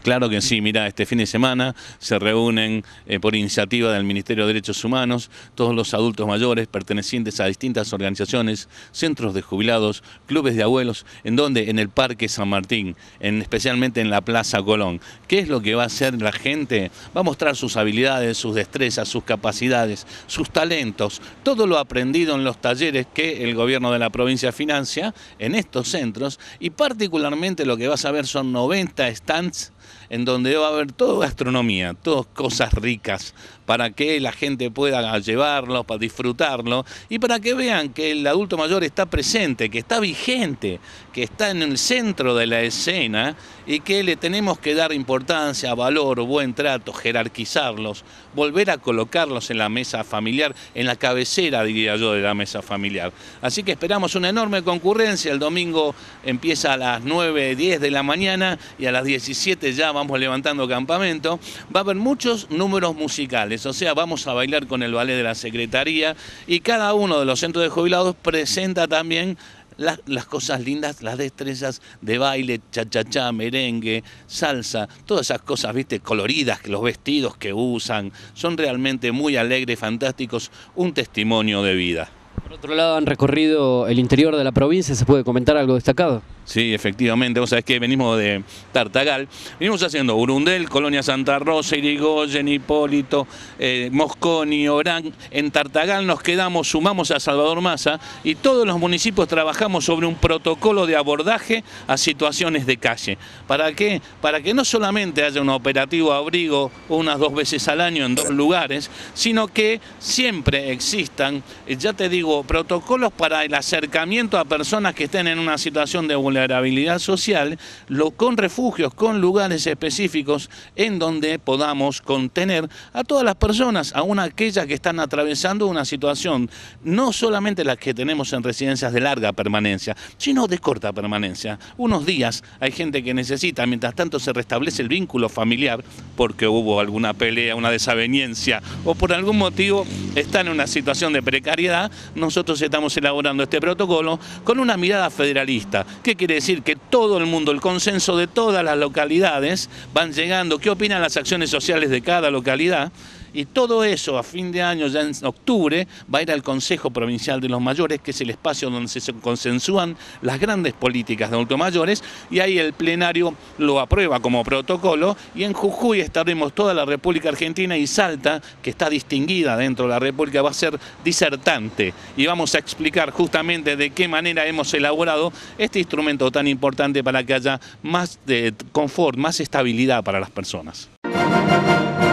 Claro que sí, mirá, este fin de semana se reúnen por iniciativa del Ministerio de Derechos Humanos todos los adultos mayores pertenecientes a distintas organizaciones, centros de jubilados, clubes de abuelos, en donde en el Parque San Martín, especialmente en la Plaza Colón. ¿Qué es lo que va a hacer la gente? Va a mostrar sus habilidades, sus destrezas, sus capacidades, sus talentos, todo lo aprendido en los talleres que el gobierno de la provincia financia en estos centros, y particularmente lo que vas a ver son 90 stands en donde va a haber toda gastronomía, todas cosas ricas, para que la gente pueda llevarlo, para disfrutarlo, y para que vean que el adulto mayor está presente, que está vigente, que está en el centro de la escena, y que le tenemos que dar importancia, valor, buen trato, jerarquizarlos, volver a colocarlos en la mesa familiar, en la cabecera, diría yo, de la mesa familiar. Así que esperamos una enorme concurrencia. El domingo empieza a las 9, 10 de la mañana y a las 17 ya vamos levantando campamento. Va a haber muchos números musicales, o sea, vamos a bailar con el ballet de la Secretaría, y cada uno de los centros de jubilados presenta también las cosas lindas, las destrezas de baile, cha-cha-cha, merengue, salsa, todas esas cosas, viste, coloridas, los vestidos que usan, son realmente muy alegres, fantásticos, un testimonio de vida. Por otro lado, han recorrido el interior de la provincia, ¿se puede comentar algo destacado? Sí, efectivamente, vos sabés que venimos de Tartagal, venimos haciendo Urundel, Colonia Santa Rosa, Irigoyen, Hipólito, Mosconi, Orán. En Tartagal nos quedamos, sumamos a Salvador Massa, y todos los municipios trabajamos sobre un protocolo de abordaje a situaciones de calle. ¿Para qué? Para que no solamente haya un operativo abrigo unas 2 veces al año en 2 lugares, sino que siempre existan, ya te digo, protocolos para el acercamiento a personas que estén en una situación de vulnerabilidad social, con refugios, con lugares específicos en donde podamos contener a todas las personas, aún aquellas que están atravesando una situación, no solamente las que tenemos en residencias de larga permanencia, sino de corta permanencia. Unos días hay gente que necesita, mientras tanto se restablece el vínculo familiar, porque hubo alguna pelea, una desaveniencia, o por algún motivo están en una situación de precariedad. Nosotros estamos elaborando este protocolo con una mirada federalista. ¿Qué quiere decir? Que todo el mundo, el consenso de todas las localidades van llegando, qué opinan las acciones sociales de cada localidad, y todo eso a fin de año, ya en octubre, va a ir al Consejo Provincial de los Mayores, que es el espacio donde se consensúan las grandes políticas de adultos mayores, y ahí el plenario lo aprueba como protocolo, y en Jujuy estaremos toda la República Argentina, y Salta, que está distinguida dentro de la República, va a ser disertante, y vamos a explicar justamente de qué manera hemos elaborado este instrumento tan importante para que haya más confort, más estabilidad para las personas.